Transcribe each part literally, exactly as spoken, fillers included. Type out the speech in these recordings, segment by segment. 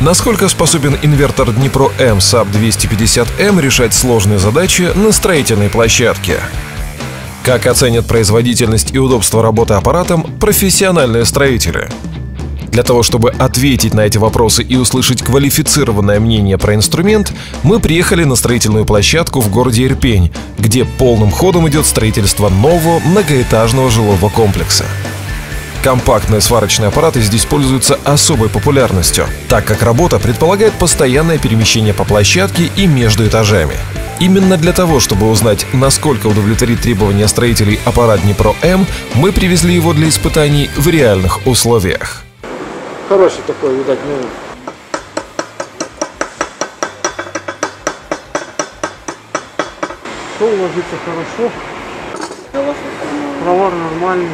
Насколько способен инвертор Днепро-М САП двести пятьдесят М решать сложные задачи на строительной площадке? Как оценят производительность и удобство работы аппаратом профессиональные строители? Для того, чтобы ответить на эти вопросы и услышать квалифицированное мнение про инструмент, мы приехали на строительную площадку в городе Ирпень, где полным ходом идет строительство нового многоэтажного жилого комплекса. Компактные сварочные аппараты здесь пользуются особой популярностью, так как работа предполагает постоянное перемещение по площадке и между этажами. Именно для того, чтобы узнать, насколько удовлетворит требования строителей аппарат Днепро-М, мы привезли его для испытаний в реальных условиях. Хороший такой, видать, ну... Все уложится хорошо. Провар нормальный.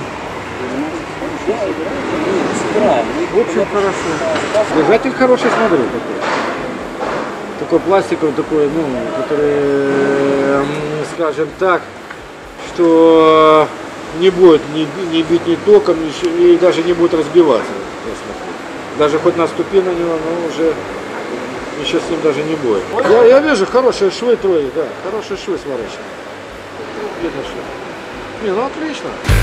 В общем, хорошо. Держатель хороший, смотрю, такой. Такой пластиковый, такой, ну, который, скажем так, что не будет ни, ни бить ни током, ни, и даже не будет разбиваться. Даже хоть наступи на него, но уже ничего с ним даже не будет. Я, я вижу хорошие швы твои, да, хорошие швы сварочные. Видно, что. Не, ну отлично.